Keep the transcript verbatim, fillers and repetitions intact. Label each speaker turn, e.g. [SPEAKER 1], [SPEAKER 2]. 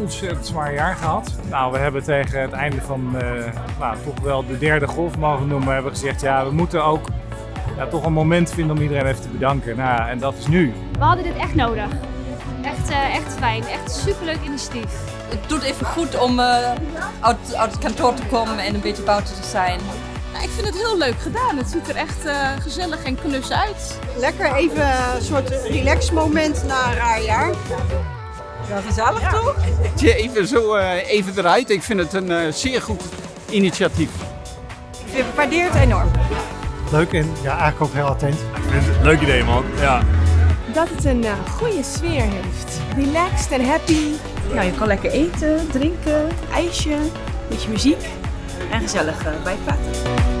[SPEAKER 1] ontzettend zwaar jaar gehad. Nou, we hebben tegen het einde van uh, nou, toch wel de derde golf mogen noemen, hebben gezegd ja, we moeten ook ja, toch een moment vinden om iedereen even te bedanken. Nou, en dat is nu.
[SPEAKER 2] We hadden dit echt nodig. Echt, uh, echt fijn, echt superleuk initiatief.
[SPEAKER 3] Het doet even goed om uh, uit, uit het kantoor te komen en een beetje buiten te zijn.
[SPEAKER 4] Nou, ik vind het heel leuk gedaan. Het ziet er echt uh, gezellig en knus uit.
[SPEAKER 5] Lekker even een soort relax moment na een raar jaar.
[SPEAKER 3] Ja, gezellig ja. Toch?
[SPEAKER 6] Even zo uh, even eruit. Ik vind het een uh, zeer goed initiatief.
[SPEAKER 3] Ik waardeer het enorm.
[SPEAKER 7] Leuk en ja, eigenlijk ook heel attent.
[SPEAKER 8] Ik vind het een leuk idee, man. Ja.
[SPEAKER 9] Dat het een uh, goede sfeer heeft. Relaxed en happy.
[SPEAKER 10] Nou, je kan lekker eten, drinken, ijsje, een beetje muziek en gezellig uh, bijpraten.